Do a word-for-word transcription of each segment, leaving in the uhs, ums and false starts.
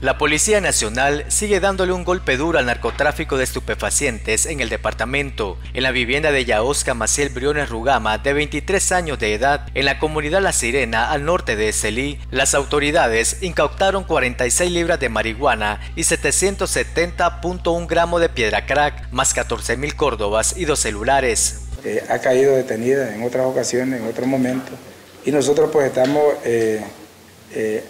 La Policía Nacional sigue dándole un golpe duro al narcotráfico de estupefacientes en el departamento. En la vivienda de Yaosca Maciel Briones Rugama, de veintitrés años de edad, en la comunidad La Sirena, al norte de Estelí, las autoridades incautaron cuarenta y seis libras de marihuana y setecientos setenta punto uno gramos de piedra crack, más catorce mil córdobas y dos celulares. Eh, ha caído detenida en otras ocasiones, en otros momentos, y nosotros pues estamos, eh, eh,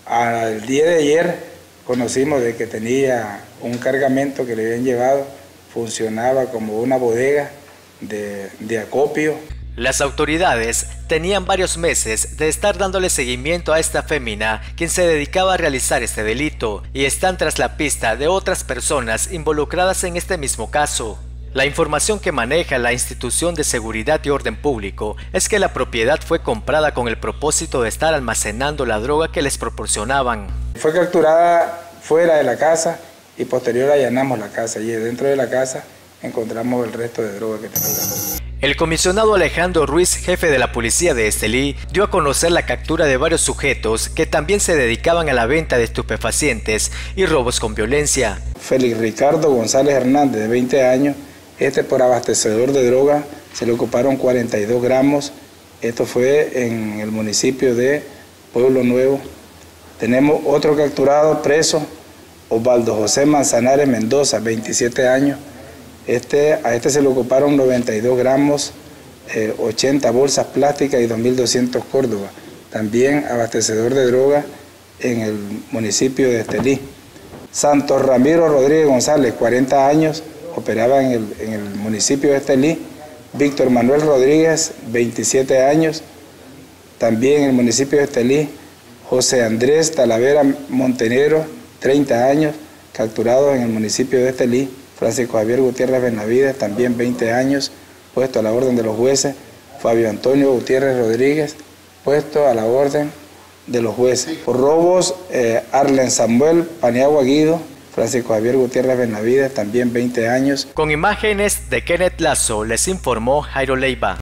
al día de ayer, conocimos de que tenía un cargamento que le habían llevado, funcionaba como una bodega de, de acopio. Las autoridades tenían varios meses de estar dándole seguimiento a esta fémina, quien se dedicaba a realizar este delito, y están tras la pista de otras personas involucradas en este mismo caso. La información que maneja la Institución de Seguridad y Orden Público es que la propiedad fue comprada con el propósito de estar almacenando la droga que les proporcionaban. Fue capturada fuera de la casa y posterior allanamos la casa, y dentro de la casa encontramos el resto de droga que teníamos. El comisionado Alejandro Ruiz, jefe de la policía de Estelí, dio a conocer la captura de varios sujetos que también se dedicaban a la venta de estupefacientes y robos con violencia. Félix Ricardo González Hernández, de veinte años, este por abastecedor de droga se le ocuparon cuarenta y dos gramos, esto fue en el municipio de Pueblo Nuevo. Tenemos otro capturado preso, Osvaldo José Manzanares Mendoza, veintisiete años, este, a este se le ocuparon noventa y dos gramos, eh, ochenta bolsas plásticas y dos mil doscientos córdobas, también abastecedor de droga en el municipio de Estelí. Santos Ramiro Rodríguez González, cuarenta años, operaba en el, en el municipio de Estelí. Víctor Manuel Rodríguez, veintisiete años, también en el municipio de Estelí. José Andrés Talavera Montenegro, treinta años, capturado en el municipio de Estelí. Francisco Javier Gutiérrez Benavides, también veinte años, puesto a la orden de los jueces. Fabio Antonio Gutiérrez Rodríguez, puesto a la orden de los jueces. Por robos, eh, Arlen Samuel Paniagua Guido, Francisco Javier Gutiérrez Benavides, también veinte años. Con imágenes de Kenneth Lazo, les informó Jairo Leiva.